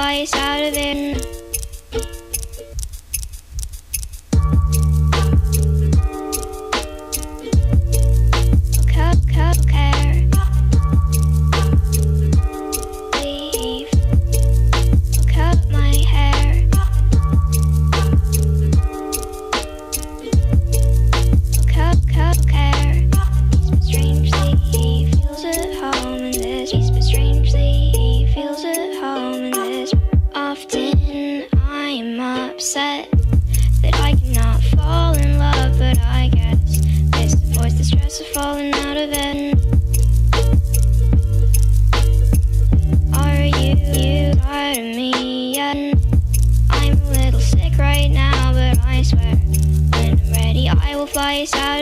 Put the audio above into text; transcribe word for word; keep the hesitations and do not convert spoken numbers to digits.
fly us out of it. Upset that I cannot fall in love, but I guess this avoids the stress of falling out of it. Are you, you tired of me yet? I'm a little sick right now, but I swear when I'm ready I will fly us out